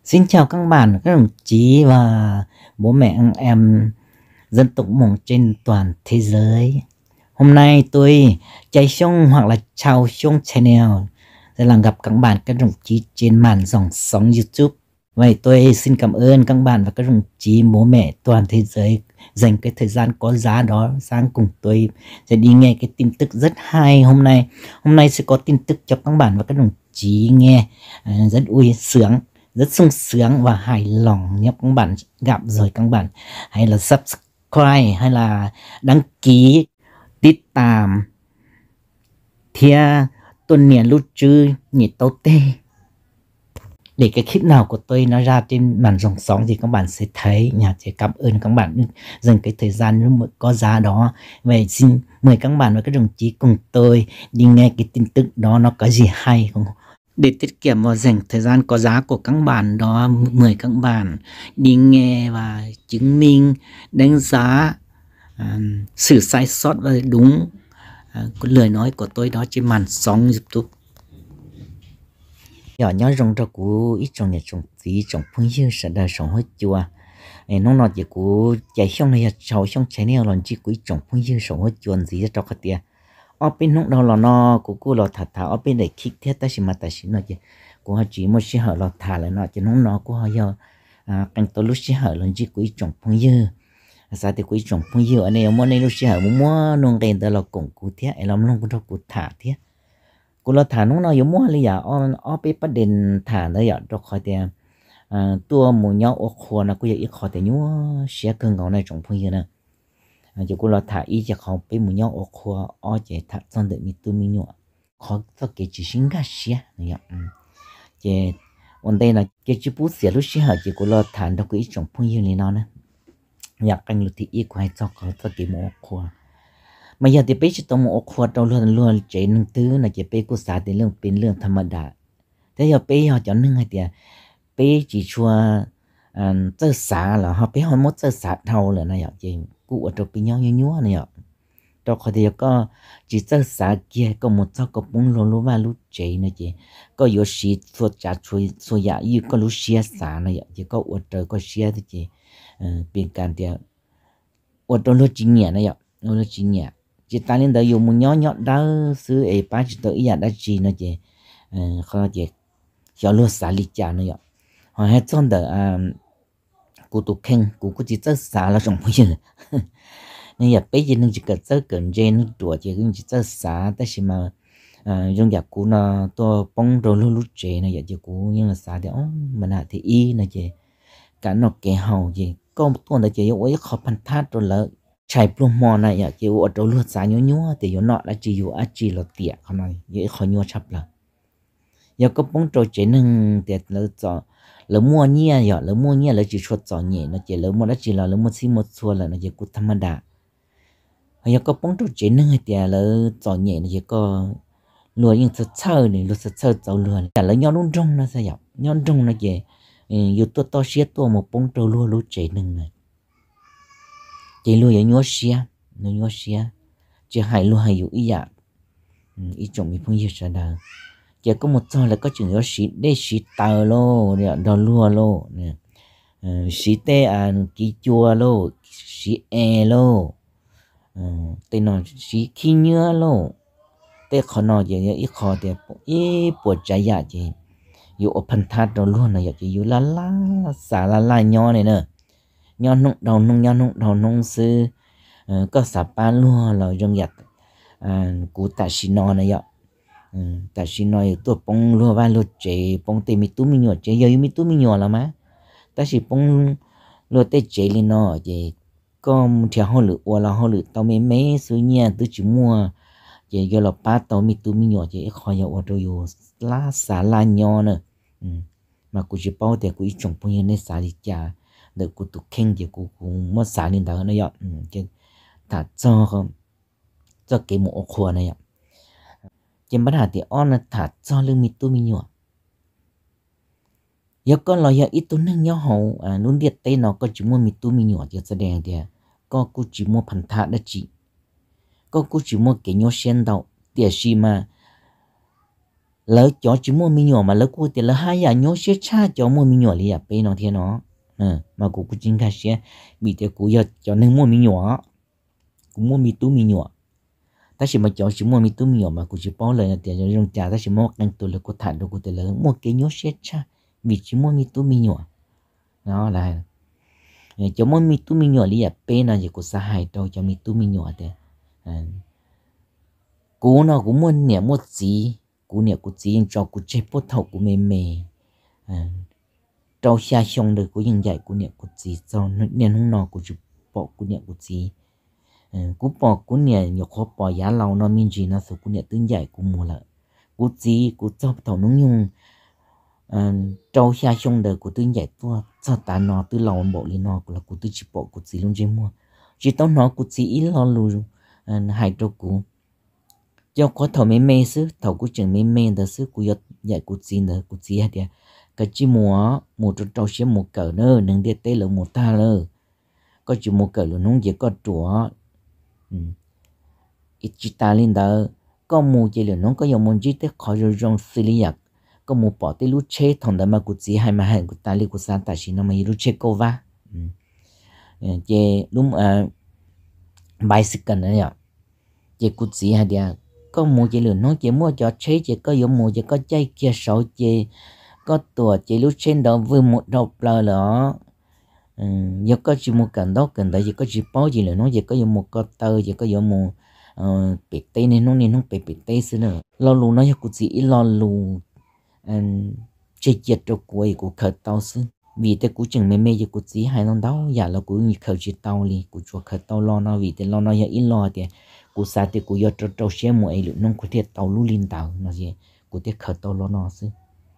Xin chào các bạn, các đồng chí và bố mẹ anh em dân tộc Mông trên toàn thế giới. Hôm nay tôi Chạy Sông hoặc là Chào Sông Channel sẽ là gặp các bạn các đồng chí trên màn dòng sóng YouTube. Vậy tôi xin cảm ơn các bạn và các đồng chí bố mẹ toàn thế giới dành cái thời gian có giá đó sang cùng tôi sẽ đi nghe cái tin tức rất hay hôm nay. Hôm nay sẽ có tin tức cho các bạn và các đồng chí nghe rất vui sướng, rất sung sướng và hài lòng. Nếu các bạn gặp rồi các bạn hãy là subscribe hay là đăng ký tiết tạm thia tuần niên lưu trữ nhị tấu tê để cái clip nào của tôi nó ra trên màn dòng sóng thì các bạn sẽ thấy. Nhà sẽ cảm ơn các bạn dành cái thời gian có giá đó. Vậy xin mời các bạn và các đồng chí cùng tôi đi nghe cái tin tức đó nó có gì hay không. Để tiết kiệm và dành thời gian có giá của các bạn đó, mời các bạn đi nghe và chứng minh đánh giá sự sai sót và đúng cái lời nói của tôi đó trên màn sóng YouTube. Nhỏ nhớ rong ra cú ít trong nhà trồng tí trồng phương dư sẽ đời sống hết chùa nó nói chỉ cú chạy xong này cháu xong chạy neo lần chỉ cú trồng phương dư sống hết chuồn gì cho cái tia ở bên lúc đầu là nó cú là thả thả ở bên này kích thế ta chỉ mà ta chỉ nói chứ cú họ chỉ một xí hở là thả lại nó chỉ nó cú họ giờ cảnh tôi lúc xí hở lần chỉ cú trồng phương dư sao thì cú trồng phương dư anh em muốn này lúc xí hở muốn nông đèn tới là cũng cú thế em làm nông cũng đâu cú thả thếกูเราถามน้องน้อยอยู่มั่วเลยอย่าอ้อไปประเด็นถามเลยอย่าเราคอยแต่ตัวหมูเนาะโอ้ควรนะกูอยากอีกขอแต่ยัวเสียเกินเขาในจงพูดเยอะนะจะกูเราถามอีจะเขาไปหมูเนาะโอ้ควรอ้อจะถามตอนเด็กมีตัวมีหนัวเขาต้องเกจิชิงกัสเสียเนี่ยจะวันเดนะเกจิปูเสียรู้เสียหาจะกูเราถามเรากูอีจงพูดเยอะเลยเนาะนะอยากกันรู้ที่อีกควายจอกเขาต้องเกมโอ้ควรmà giờ thì bé chỉ tông một khoa đầu luôn luôn chạy nâng tứ là chỉ bé cố xả thì lươngเป็นเรื่องธรรมดาthế giờ bé họ chọn nâng hay thì bé chỉ chua chơi xả là họ bé họ muốn chơi xả thâu là này chị cụ ở trong bên nhau nhúa này ạ trong khi thì có chỉ chơi xả kia có một số có bốn lô lô và lú chạy này chị có yếu sĩ thuộc trả chui số dạ như có lú xia xả này ạ chỉ có ở trời có xia thì chị bên cạnh thì ở trong lú chính nhẹ này ạ lú chính nhẹ chỉ ta nên đợi dùng một nhỏ đó xứ ấy ba chỉ tới giờ đã chỉ nó chỉ khó chỉ cho luôn xả lịch trả nữa họ hết trong đợi cụ tụ khen cụ chỉ tới xả là trong bây giờ nên giờ bây giờ nó chỉ cần tới cần gen nó đùa chỉ cần chỉ tới xả tới khi mà trong giờ cụ nó to bông rồi lúc trẻ này giờ chỉ cụ nhưng là xả thì mình là thì y này chỉ cả nó kẻ hầu gì có tuần là chỉ có khó phân thát rồi là chạy plum mò này chỉ ở đâu luôn giá nhúa thì nó là chỉ ở chỉ là tiệt không này dễ khó nhúa chấp là giờ có bóng trôi chế nâng tiệt là cho là mua nhia giờ là mua nhia là chỉ chuột cho nhẹ nó chỉ là mua là chỉ là mua xí một xua là nó chỉ cút thâm đà giờ có bóng trôi chế nâng tiệt là cho nhẹ nó chỉ có lùa những sợi sợi này lùa sợi sợi cho lùa là nhau nung rong nó sao nhau rong nó chỉ dù tôi to xía tôi một bóng trôi lùa lùa chế nâng này chỉ luôn ở nhúa xia chỉ hay luôn hay ý dạ ý chồng mình không hiểu sao đâu chỉ có một thôi là có chừng nhúa xí để xí tàu lô rồi lúa lô xí tê kí chua lô xí lô tên nó xí khí nhựa lô tê khó nó gì ít khó thì ít bột trái dạ gì dù ở phần thắt rồi luôn này chỉ dù lá xả lá nho này nữa nhau nung đầu nung sư có sạp bán luôn là trong giặt cú tạ xì nọ này ạ tạ xì nọ tôi bông luôn và luôn chế bông tê mi tú mi nhỏ chế giờ mi tú mi nhỏ là má ta chỉ bông luôn tê chế lên nó chế có theo họ lựa hoặc là họ lựa tao mấy mấy số nhà tôi chỉ mua chế giờ là ba tao mi tú mi nhỏ chế khỏi giờ ở đâu lá xả lá nhỏ nữa mà cú chỉ bao thì cú ít trồng bao nhiêu nên xả đi chả được cụ tụ khen thì cụ cũng mất xả lên đó này ạ chứ thà cho cái mộ khua này ạ trên bắt hạt thì on là thà cho lưng mít tôi mi nhọ giờ con lo giờ ít tôi nâng nhau hậu luôn điệt tay nó có chỉ mua mít tôi mi nhọ thì sẽ đèn thì có cụ chỉ mua phần thà đã chỉ có cụ chỉ mua cái nhau sen đậu tiệt xì mà lỡ cho chỉ mua mi nhỏ mà lỡ cô thì lỡ hai à nhớ sẽ cha cho mua mi nhỏ liền bây nó thế nó mà cô cũng chính cái sẽ bị thế cô giờ cho nên mua mi nhỏ cũng mua mi tú mi nhỏ ta chỉ mà cho chỉ mua mi tú mi nhỏ mà cô chỉ bảo lời là tiền cho trong trà ta chỉ mua ăn tôi là cô thản đâu cô thì lỡ mua cái nhớ sẽ cha vì chỉ mua mi tú mi nhỏ đó là cho mua mi tú mi nhỏ liền bây nó chỉ cô sa hai đâu cho mi tú mi nhỏ thế cú nó cũng muốn nhẹ một gì cú nhẹ cú gì cho cú chế bút thầu cú mê mê trâu xa xong được cúยังdạy cú nhẹ cú gì cho nên không nó cú chụp bỏ cú nhẹ cú gì cú bỏ cú nhẹ nhiều khó bỏ giá lâu nó mình chỉ nó số cú nhẹ tương dạy cú mua lại cú gì cú cho thầu nó nhung trâu xa xong được cú tương dạy tua cho ta nó từ lâu bộ li nó là cú tư chỉ bỏ cú gì luôn trên mua chỉ tao nó cú gì ít lo luôn hai trâu cú cho có thầu mấy mê xứ thầu của trường mấy mê đó xứ của dạy của xin đó của gì hết vậy cái chỉ mua một trâu xé một cỡ nữa nâng đi tê là một ta lơ có chỉ một cỡ luôn nông gì có chúa ít chỉ ta lên đó có một chỉ là nó có dùng một chỉ tê khỏi rồi trong xử lý giặc có một bỏ tê lúc chế thằng đó mà của gì hay mà hay của ta li của sa ta chỉ nó mà lúc chế cô va chế lúc bicycle nữa nhở chế của gì hay vậy có mua chỉ lừa nó chỉ mua cho chế chỉ có dùng mua chỉ có chơi kia sổ chỉ có tuổi chỉ lúc trên đó vừa một đầu lờ đó giờ có chỉ mua cần đó chỉ có chỉ bao gì lừa nó chỉ có dùng một con tơ chỉ có dùng một bị tê nên nó bị tê xí nữa lo lù nó cũng chỉ lo lù chơi chết cho quầy của khởi tàu xí vì thế cũng chừng mấy giờ cũng chỉ hai nó đau giả là cũng khởi chỉ tàu đi cũng cho khởi tàu lo nó vì thế lo nó giờ ít lo thì cú sa thì cú yo trâu xe mua ấy luôn nông cú thiệt tàu lú linh tàu nó gì cú thiệt khởi tàu lo nó xí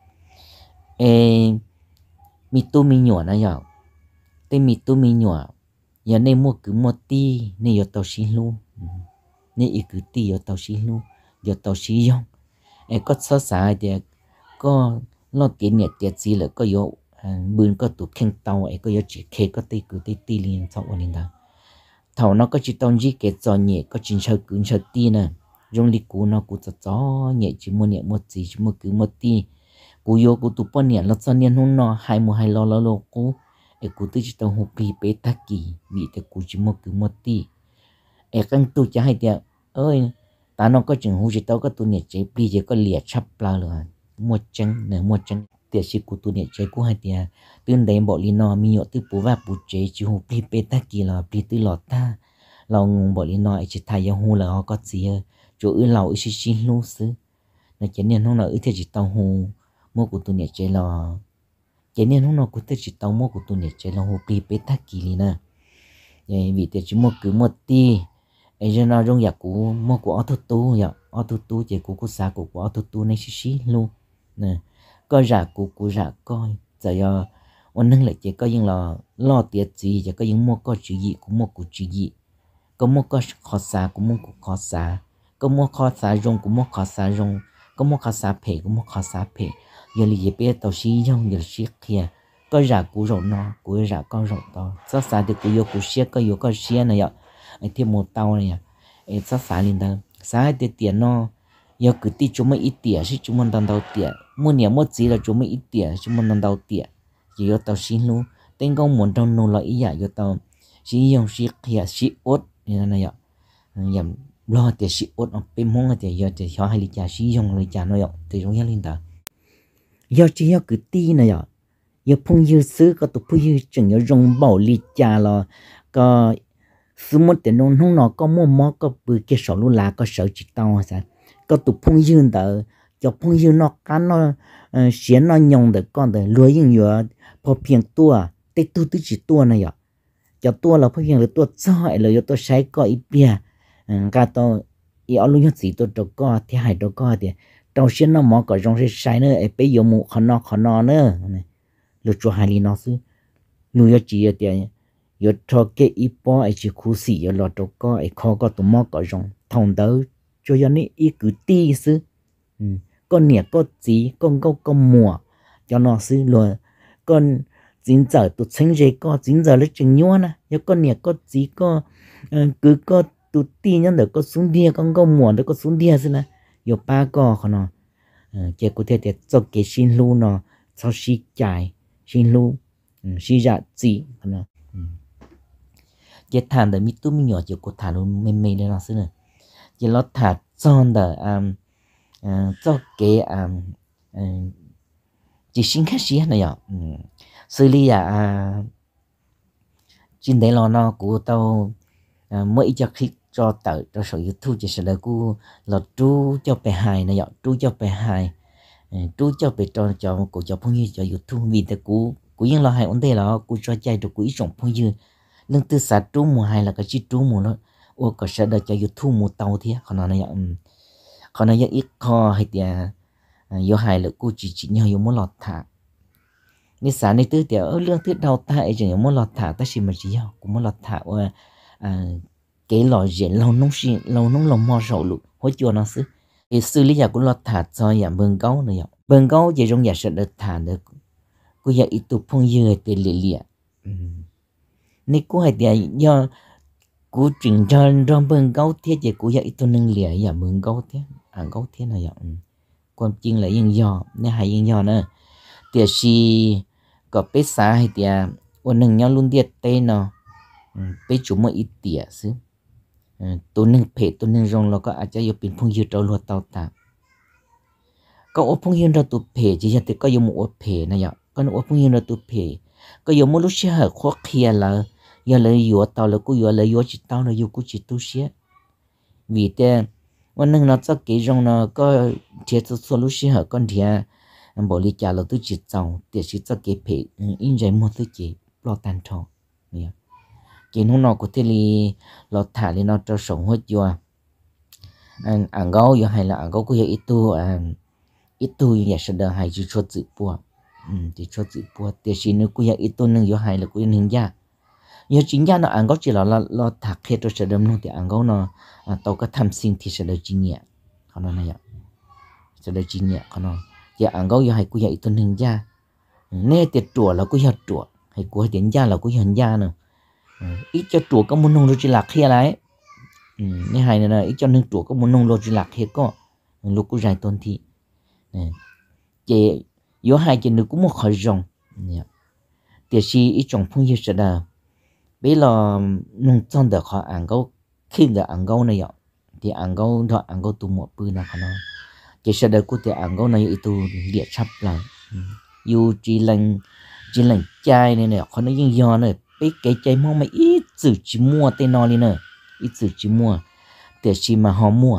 mi tu mi nhỏ nó giờ tên mi tu mi nhỏ giờ nên mua cứ mua ti nên yo tàu xí luôn nên ít cứ ti yo tàu xí luôn yo tàu xí yong có số xã thì có lo tiền nhật tiền gì là có yo bươn có tụ khen tàu ấy có yo chỉ khe có ti cứ ti liền sau ở linh tàu thầu nó có chỉ tông gì cái giò nhẹ có chính sơ cứng sơ ti nè trong lịch cũ nó cũng gió nhẹ chỉ mua nhẹ một gì chỉ mua cứ một ti cú yo cú tụ bao nhẹ nó cho nên không nó hai mua hai lo cú ấy cú tự chỉ tông hộp bì bê tắc kỳ vì thế cú chỉ mua cứ một ti ấy căn tụ cho hai tiệt ơi ta nó có chừng hú chỉ tao có tụ nhẹ chế bì chỉ có lìa chắp la rồi mua trắng tiệt chỉ cú tụ nhẹ chế cú hai tiệt tương đấy bỏ li nó mi nhọ từ bố và bố chế chỉ hộp bì bê tắc kỳ là bì từ lọt ta lòng bỏ li nói chỉ thay hú là có gì chỗ ư lầu ư xí lu xứ nó chỉ nên không nào ư thì chỉ tàu hú mua của tôi nhẹ chơi lò chỉ nên không nào của tôi chỉ tàu mua của tôi nhẹ chơi lò hú pi pe thắc kỳ li nè vậy vì thế chỉ mua cứ một ti ấy cho nó trong nhà của mua của auto tu chỉ của xã của auto tu này xí lu nè có rạ của rạ coi giờ ôn nâng lại chỉ có những là lo tiệt gì chỉ có những mua có chữ gì cũng mua của chữ gì có mua có khó xa cũng mua của khó xa có mua khó xa rong cũng mua khó xa rong có mua khó xa phê cũng mua khó xa phê giờ lý bé tàu xí rong giờ xí kia có rạ cú rộng nó cú rạ con rộng to sao xa thì cú yêu cú xía có xía này ạ anh thêm một tàu này anh sao xa lên đó xa thì tiền nó giờ cứ tí chúng mình ít tiền chứ chúng mình đang đào tiền mua nhiều mua gì là chúng mình ít tiền chúng mình đang đào tiền giờ tàu xí luôn tên công muốn trong nô lợi ý giờ tàu xí rong xí kia xí ốt như này ạ nhầm lo thì sĩ ốt ở bên mông thì giờ thì cho hai lý trả sĩ dùng lý trả nó ạ thì giống như linh ta giờ chỉ có cứ ti này ạ giờ phong dư xứ có tụ phong dư chừng giờ dùng bảo lý trả là có xứ một tiền nông không nó có mua mó có bự cái sổ lúa lá có sợ chỉ tao sao có tụ phong dư đó cho phong dư nó cắn nó xén nó nhông được con được lúa những giờ phổ biến tua tết tu tứ chỉ tua này ạ cho tua là phổ biến là tua sỏi là tua sấy có ít bia cả to yếu luôn gì tôi đâu có thì hay đâu có thì trong xuyên nó mỏ có trong sai nữa ấy bây giờ mu khó nó nữa lúc cho hai lý nó xứ nuôi cho chị thì giờ cho cái ít bỏ ấy chỉ khu xỉ giờ lo đâu có ấy khó có tụi mỏ có trong thông đó cho cho nên ít cứ ti xứ con nhẹ có gì con câu con mùa cho nó xứ rồi con dính giờ tụt sinh dây có dính giờ lấy chừng nhua nè giờ con nhẹ có gì có cứ có tụt ti nhân được có xuống đia con có muộn được có xuống đia xí nè, giờ ba có nó chỉ có thể cho cái xin lu nó cho xí chạy xin lu xí dạ gì nó chỉ thàn để mi tu mi nhỏ chỉ có thả luôn mềm mềm để nó xí nữa chỉ nó thả tròn để cho cái chỉ xin khách xí này ạ xử lý trên đấy nó của tao mỗi cho khi cho tự cho sở YouTube chỉ là cô là chú cho bé hài này ạ chú cho bé hài chú cho bé cho cô cho phong như cho YouTube vì thế cô những là hai vấn đề là cô cho chạy được cô ý trọng phong như lương tư xã chú mùa hai là cái chi chú mùa nó ô có sẽ được cho YouTube mùa tàu thế còn nó này ạ còn nó ít kho hay tiền do hai là cô chỉ nhau yêu muốn lọt thả nên sáng nay tư tiểu lương thứ đầu ta ấy chỉ muốn lọt thả ta chỉ mà chỉ nhau cũng muốn lọt thả cái lò rèn lâu nông xí lâu nông lòng mò sầu lụ hối chùa nó xứ thì xử lý giờ cũng lọt thả cho nhà bưng gấu này bưng gấu về trong nhà sẽ được thả được cô giờ ít tụ phong dưa từ lìa lìa nên cô hay thì do cô chuyển trong bưng gấu thế thì cô giờ ít tụ nâng lìa nhà bưng gấu thế gấu thế này quan chính là yên do nên hay yên do nữa thì si có bé xã hay thì ôn nâng nhau luôn điệt tên nó bé chủ mà ít tiệt xứ tôi nâng phê tôi nâng rong nó cóอาจจะอยู่เป็นพงยืดเราลัวเตาตาก็ว่าพงยืดเราตัวเพจะยังแต่ก็ยังมั่วเพนะยะก็ว่าพงยืดเราตัวเพก็ยังมั่วรู้เชื่อข้อเคลียร์แล้วยังเลยอยู่เตาแล้วก็อยู่เลยอยู่จิตเตาแล้วอยู่กูจิตตู้เสียvì thếวันนึงเราจะเกี่ยงเราก็เทียบตัวรู้เชื่อก็เทียบริจาคเราตัวจิตเจ้าแต่จิตจะเกี่ยเพอินใจมั่วตัวจิตปลอดตันทองเนี่ยกินหัวหนอกกูที่ลีเราถ่ายลีเราจะส่งหัวจัวเกาอยู่ให้ละเกาก็ยังít tuยังจะเดินให้จีชดจีปัวจีชดจีปัวแต่สิ่งนึงกูยังอีตัวนึงอยู่ให้ละกูยังหนึ่งยายังจริงยาเนาะเกาจีเราถักเหตุจะเดิมนู่นแต่เกาเนาะตัวก็ทำสิ่งที่จะเดินจริงเนี่ยเขาเนาะเนี่ยจะเดินจริงเนี่ยเขาเนาะยังเกาอยู่ให้กูยังอีตัวหนึ่งยาเนี่ยแต่ตัวเรากูยังตัวให้กูให้เดินยาเรากูยังยาเนาะít cho chuột có muốn nông rồi chỉ lạc kia lại như hai này là ít cho nên chuột có muốn nông rồi chỉ lạc kia có lúc cũng dài tuần thì chị yếu hai chị nữ cũng một khỏi rồng thì si ít trồng phong yêu sẽ là bây giờ nông dân được họ ăn gấu khi được ăn gấu này thì ăn gấu thôi ăn gấu tụ một bữa nào nó chị sẽ được cô thì ăn gấu này ít tụ liệt sắp là yêu chỉ lần chai này họ nói những do này cái trái mong mà ít chữ chỉ mua tên nó đi nữa ít chữ chỉ mua để chỉ mà họ mua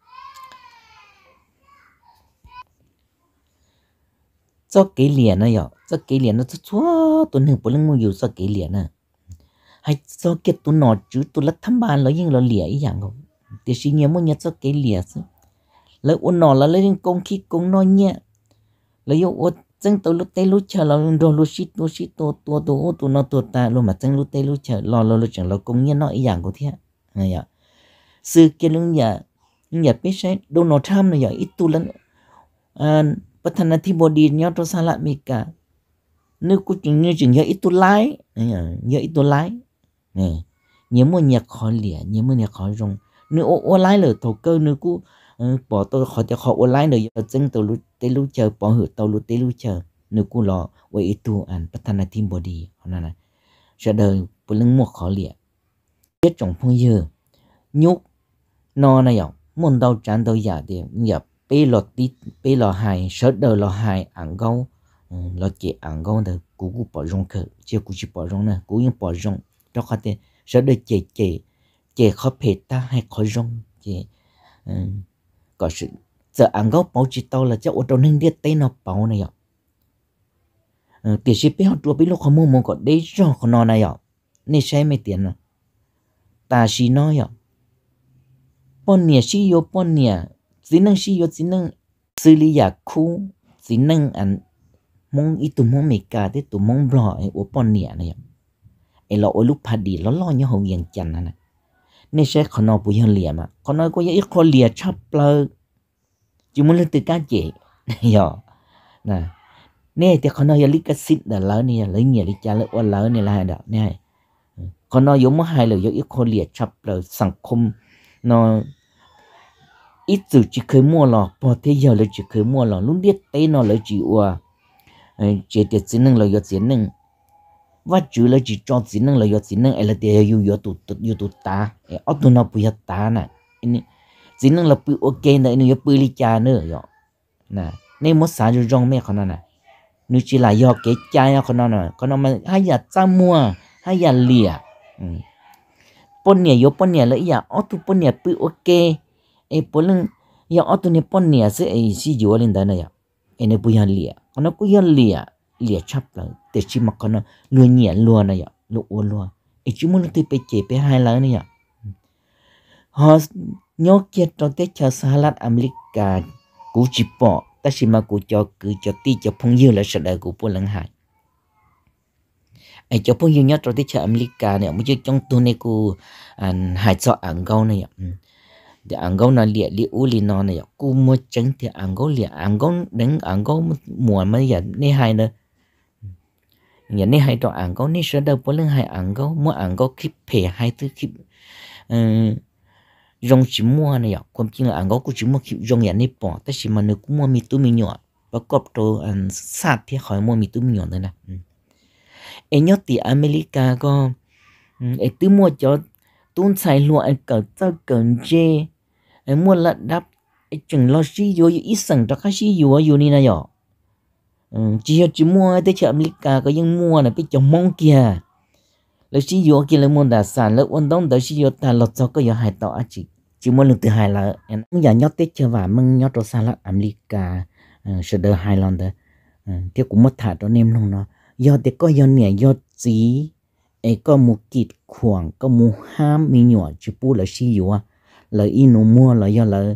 cho cái liền này cho cái liền nó chúa tuần hưởng bữa lưng mua nhiều cho cái liền à hay cho cái tuần nọ chứ tuần lát thăm bàn lấy những lo lìa ý dạng không để chỉ nhớ mua nhớ cho cái liền lấy uốn nọ là lấy công khí công nói nhẹ lấy uốn chân tôi lúc tây lúc chờ là rồi lúc shit tôi nó tôi ta luôn mà chân lúc tây lúc chờ lo chẳng là công nhân nó ý dạng của thế này ạ sự kiện lúc nhà biết sẽ Donald Trump này giờ ít tu lắm bất thành là thì body đi nhau cho xa lạ mi cả nếu cô chừng nhớ ít tu lái nhớ ít tu lái này nhớ mua nhạc khó lìa nhớ mua nhạc khó rong nếu ô lái lửa thầu cơ nếu cô bỏ tôi khỏi cho họ online rồi chân tôi lúc tây lúc chờ bỏ hử tàu lúc tây lúc chờ nếu cô lo vậy tu ăn bắt thành là team body họ nói sẽ đời bữa lưng một khó liệt biết trong phong dừa nhúc no này ạ muốn đâu chán đâu giả thì nhập bê lọ hài sợ đời lọ hài ăn gấu lọ chị ăn gấu được cú bỏ rong khờ chưa cú chỉ bỏ rong nè cú những bỏ rong cho họ thì sợ đời chị khó phê ta hay khó rong chị có sự giờ ăn gấu bảo chỉ tao là cho ô tô nên biết tên nó bảo này ạ tiền ship họ chua biết lúc họ mua có đấy cho họ nói này ạ nên sai mấy tiền à ta chỉ nói ạ bọn nhà chỉ có bọn nhà chỉ năng xử lý giả khu chỉ năng ăn mong ít tụi mong mấy cả thế tụi mong bỏ ở bọn nhà này ạ ấy là ở lúc phá đi lo nhau hậu yên chăn này nên sẽ khó nói bùi hơn liền mà khó nói có ít khó liền chắp lơ chỉ muốn lên từ cá chị giờ nè nè thì khó nói lý cái xịt là lớn nè lấy nhiều lý cha lấy quan lớn nè là hai đạo nè khó nói giống hai lời ít khó liền chắp lơ sản khum nó ít từ chỉ khơi mua lò bỏ thế giờ là chỉ khơi mua lò lúc biết tay nó là chỉ ua chỉ để chỉ năng là do chỉ năng và chủ là chỉ cho chỉ năng là do chỉ năng ấy là để yêu tụt ta ở tụi nó bây giờ ta nè chỉ năng là bự ok này nó bự li cha nữa rồi nè nên mất sáng rồi rong mẹ con nè nếu chỉ là do cái cha con nó mà hay là cha mua hay là lìa pon nhẹ yo pon nhẹ là ý ở tụi pon nhẹ bự ok ấy pon lưng giờ ở tụi này pon nhẹ sẽ ấy xí dùa lên đó này ấy nó bự hơn lìa con nó bự hơn lìa chắp là để chỉ mà con nó luôn nhẹ luôn này luôn ấy chỉ muốn từไปchếไปhai lần này họ nhớ kia trong tết chờ salad America cú chỉ bỏ ta chỉ mà cú cho cứ cho ti cho phong dư là sợ đời của bộ lăng hải ấy cho phong dư nhất trong tết chờ America này mới cho trong tuần này cú hải cho ăn gấu này để ăn gấu nó liệt u li nó này cú mua trứng thì ăn gấu đánh ăn gấu mùa mới giờ này hai nữa giờ này hai trong ăn gấu này sợ đời bộ lăng hải ăn gấu mua ăn gấu khít phê hai thứ khít rong chỉ mua này ạ, quan trọng là anh có chỉ mua kiểu rong này bỏ,แต่chỉ mà nếu cũng mua mì tôm mì nhỏ, và có đồ ăn sát thì khỏi mua mì tôm mì nhỏ nữa nè. Em nhớ thì America có, em tự mua cho tôn xài lụa em cởi cho cần chê, em mua lợn đắp, em chừng lo xí vô ít sẵn cho khách xí vô này nè ạ. Chỉ mua tới chợ America có những mua này bị chồng mong kìa. Lấy xí dừa kia lấy món đặc sản lấy ôn đông tới xí dừa ta lọt cho có giờ hai tao chỉ muốn lần thứ hai là em giờ nhót tết chưa và mừng nhót đồ salad America sẽ đỡ hai lần đó tiếc cũng mất thả cho nem luôn nó do tết có giờ nè do gì ấy có một kịt khoảng có một ham mi nhỏ chỉ bu là xí dừa lấy in nó mua là do là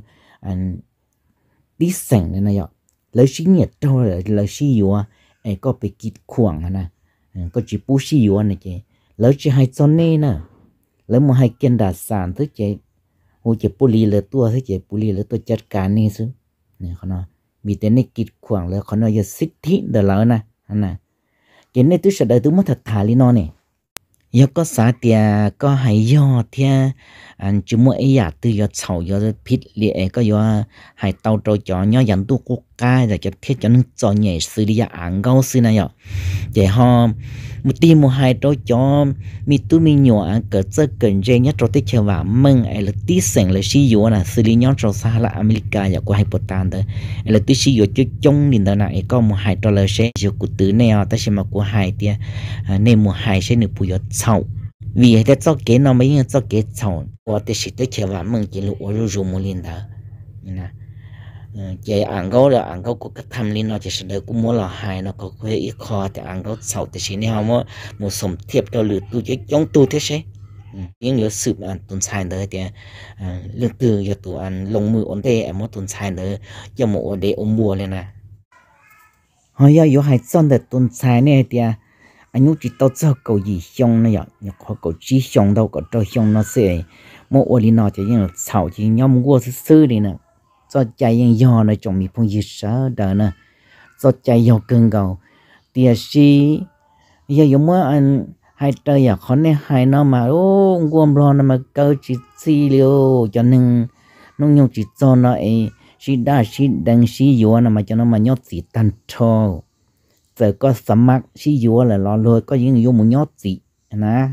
đi sành này này ạ lấy xí nhiệt cho lấy xí dừa ấy có bị kịt khoảng nè có chỉ bu xí dừa này chứ lỡ chỉ hai con nè lỡ một hai kiện đặc sản thứ chế hồ chế poli lỡ tua thứ chế poli lỡ tua chặt cá nè xứ nè con nó vì thế này kịt khoảng lỡ con nó giờ xích thít đờ lỡ nè cái này tôi sẽ đợi tôi mất thật thà li nó nè giờ có xã tiề có hay do thia chỉ mua ấy giả từ giờ sầu giờ pít lệ có giờ hay tàu trâu chó nhỏ dàn tu quốc cai rồi cho thiết cho nó cho nhảy xử lý ăn gấu xí này giờ vậy họ một tim một hai trâu chó mi tu mi nhỏ ăn cỡ chơi cần dây nhất trâu tết chờ vào mừng ấy là tí sành là xí dừa nè xử lý nhóm trâu xa là America giờ qua hai bộ tan đấy ấy là tí xí dừa cho trong nhìn đó này có một hai trâu là sẽ dừa của tứ nèo ta sẽ mà của hai tia nên một hai sẽ được bùi sầu vì thế cho cái nó mới cho cái sầu và để xí tết chờ vào mừng chỉ là ở rồi một liền đó nè chị ăn gấu của cái tham liên nó chỉ sẽ được cũng muốn là hai nó có cái ít kho thì ăn gấu sầu thì chỉ nếu mà một sầm thiệp cho lừa tu chứ chống tu thế sẽ những lừa sự ăn tuần sai nữa thì lừa từ cho tụ ăn lông mưa ổn định em muốn tuần sai nữa cho một để ôm mùa lên nè hồi giờ có hai son để tuần sai này thì anh nhúc chỉ tao cho cầu gì xong này nhở họ cầu chỉ xong đâu có cho xong nó sẽ một ô li nó chỉ như sầu chỉ nhóm mua sư đi nè cho chạy những giò này trong mi phong dư sợ đỡ nè cho chạy giò cưng gầu tiệt si giờ giống như anh hai trời à khó nên hai nó mà ô gom lo nó mà câu chỉ si liu cho nên nó nhung chỉ cho nó ấy si đa si đằng si giò nó mà cho nó mà nhót chỉ tan thô giờ có sắm mắc si giò là lo lôi có những giò một nhót chỉ nè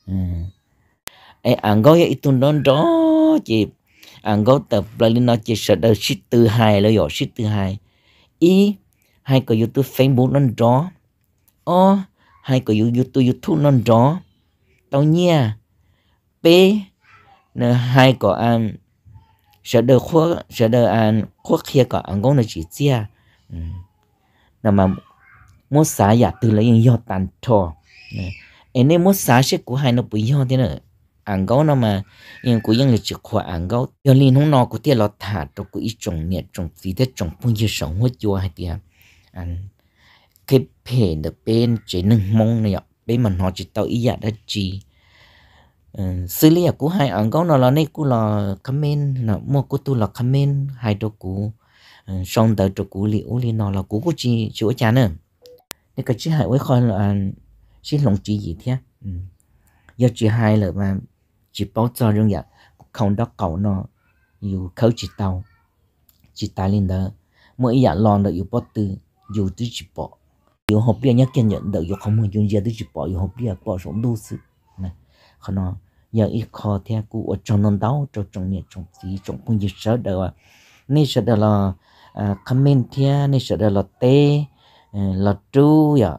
ấy ăn gói ít tuần đó chị anh có tập lên nó chỉ sợ đời shit từ hai là nhỏ shit từ hai ý hay có YouTube Facebook nó rõ hay có YouTube nó rõ tao nha b nè hai có anh sợ đời anh khoác kia có anh có nó chỉ chia nè mà muốn xả giả từ lấy những do tàn thọ nè nên muốn xả sẽ của hai nó bị do thế nữa ăn gấu nó mà nhưng cũngยังlà chỉ khoa ăn gấu giờ liên không nó có thể là thả cho cái trồng nhẹ trồng gì thế trồng phong như sống hết chua hay tiệt ăn cái bể được bên chỉ nâng mông này ạ bên mình họ chỉ tao ý giả đã chỉ xử lý của hai ăn gấu nó là này cũng là comment là mua của tôi là comment hai đồ cũ xong tới đồ cũ liệu li nó là cũ của chị chỗ cha nữa nên cái chị hai với coi là chị lòng chị gì thế giờ chị hai là mà chỉ bảo cho riêng vậy không đó cậu nó yêu khâu chỉ tàu chỉ ta lên đó mỗi nhà lon được yêu bỏ từ yêu từ chỉ bỏ yêu học bia nhắc kiên nhận được yêu không muốn dùng gì từ chỉ bỏ yêu học bia bỏ sống đủ sự này không nó giờ ít khó theo cụ ở trong non đau trong nhiệt trong gì trong phong nhiệt sợ đâu nên sợ đâu là comment theo nên sợ đâu là tê là true ya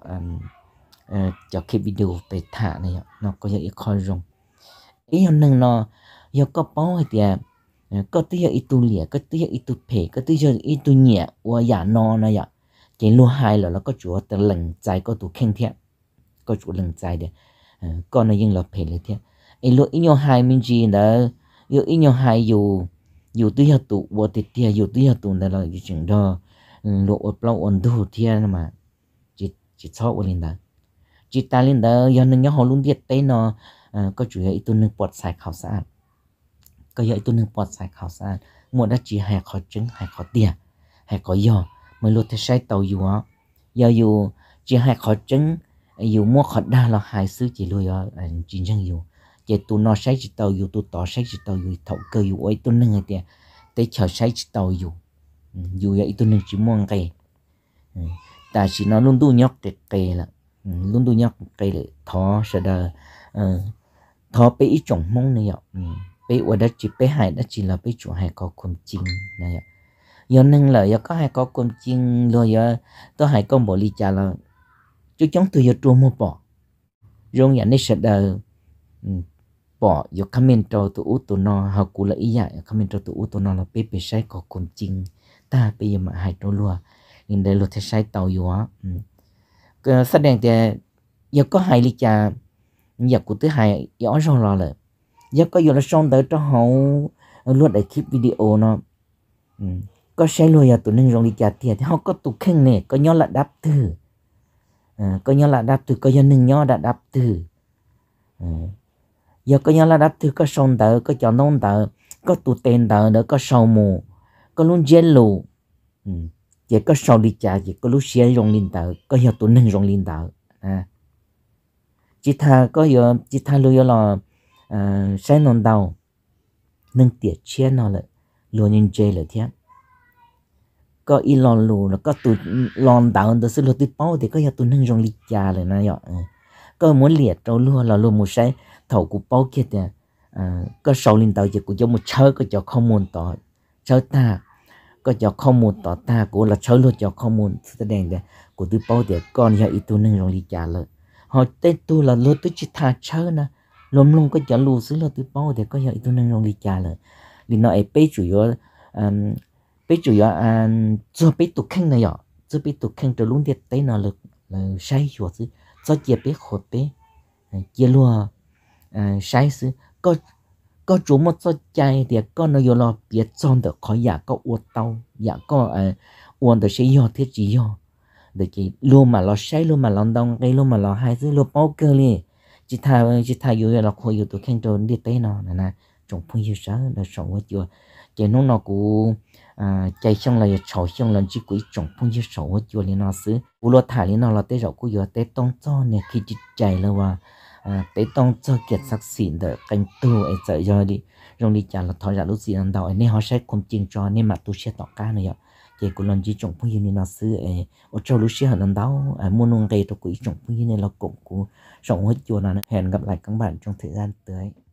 cho cái video về thả này nó có giờ ít khó dùng ý hơn nâng nó giờ có bao hay tiệt có tí giờ ít tu lìa có tí giờ ít tu phê có tí giờ ít tu nhẹ và giả no này ya cái lúa hai là nó có chủ từ lần trái có tu khen thiệt có chủ lần trái đấy còn nó nhưng là phêเลยthiệtไอ้ลูกอีโยไฮมินจีนะอยู่อีโยไฮอยู่ตัวยัตุวัวติดเทียอยู่ตัวยัตุนั่นเราอยู่จึงดอลูกอดเปล่าอ่อนดูเทียนะมาจิตชอบวันลินดาจิตตาลินดาย้อนนึงย้อนหอลุงเดียดเต้นก็จุยอีตัวนึงปวดสายข่าวสะอาดก็ย้อนอีตัวนึงปวดสายข่าวสะอาดหมดแล้วจีให้ขอจึงให้ขอเตียให้ขอย่อไม่รู้จะใช้เตาอยู่อ่ะอยู่จีให้ขอจึงอยู่มั่วขอได้เราหายซื้อจีลุยจีจังอยู่giờ tụi nó xây chỉ tàu dù tụi tỏ xây chỉ tàu dù thầu cơ dù ấy tụi nâng thì tới chờ xây chỉ tàu dù vậy tụi nâng chỉ mong cây ta chỉ nó luôn tu nhóc cây là luôn tu nhóc cây là thọ sẽ đờ thọ bé ít trồng mong này ạ bé ở đó chỉ bé hai đó chỉ là bé chủ hai có con chim này ạ giờ nâng là giờ có hai có con chim rồi giờ tôi hai con bò ly trà là chú chống tôi giờ trùa một bò rong nhà này sẽ đờ bỏ yo comment cho tụi nó họ cũng là ý vậy comment cho tụi nó là bé sai có con chim ta bây giờ mà hai trâu lúa nên đây là thế sai tàu yo cái sát đèn thì giờ có hai ly trà giờ của thứ hai rõ ràng là giờ có giờ là xong tới cho họ luôn để clip video nó có sai luôn giờ tụi nên rong ly trà thì họ có tụi khen nè có nhớ là đáp từ có nhớ là đáp từ có nhớ nâng nhớ đã đáp từ giờ có nhớ là đáp từ có xong tới có chọn nông tới có tụ tên tới nữa có sầu mù có luôn dễ lù chỉ có sầu đi chả chỉ có lúc xe rong linh tới có giờ tụ nâng rong linh tới chỉ tha có giờ chỉ tha lưu là sai nông đầu nâng tiệt chia nó lại luôn nhân chơi lại thế có y lon lù là có tụ lon đầu đó sẽ lù tụ bao thì có giờ tụ nâng rong linh chả lại nó vậy có muốn liệt trâu luôn là luôn một sai thầu của bao kia thì có sầu linh tàu chỉ của cho một chơi có cho không muốn tỏ chơi ta có cho không muốn tỏ ta của là chơi luôn cho không muốn sẽ đèn để của tôi bao thì con giờ ít tu nâng rồi đi trả lời họ tên tu là luôn tôi chỉ thà chơi nè luôn luôn có cho lù xứ là tôi bao thì có giờ ít tu nâng rồi đi trả lời vì nó ấy bây chủ yếu cho bây tu khen này ạ cho bây tu khen từ luôn thì tới nó là sai chuột chứ cho chia biết khổ bé chia luôn sai sự có chủ một số trái thì có nó vô lo biết chọn được khỏi giả có uất tàu giả có uất được sẽ do thiết chỉ do để chỉ luôn mà lo sai luôn mà lo đông cái luôn mà lo hai thứ luôn bao cơ liền chỉ thay vô là khỏi vô tụi khen tròn đi tới nó nè trong phong yêu sáng là sống với chưa chỉ nó cũng chạy xong là chạy xong là chỉ quý trong phong yêu sống với chưa liền nó xứ u lo thải liền nó là tới rồi cũng vô tới tông cho nè khi chạy là và tế tông cho kiệt sắc xịn để canh tu ấy sợ rồi đi rong đi chả là thổi ra lúc gì ăn đầu nên họ sẽ cùng chiên cho nên mà tu sẽ tỏ cá này ạ chỉ cũng lần chỉ trồng phong như nên nó xứ ấy ở trong lúc sẽ ăn đầu mua nông cây cho quỹ trồng phong như nên là cũng sống hết chùa nào hẹn gặp lại các bạn trong thời gian tới.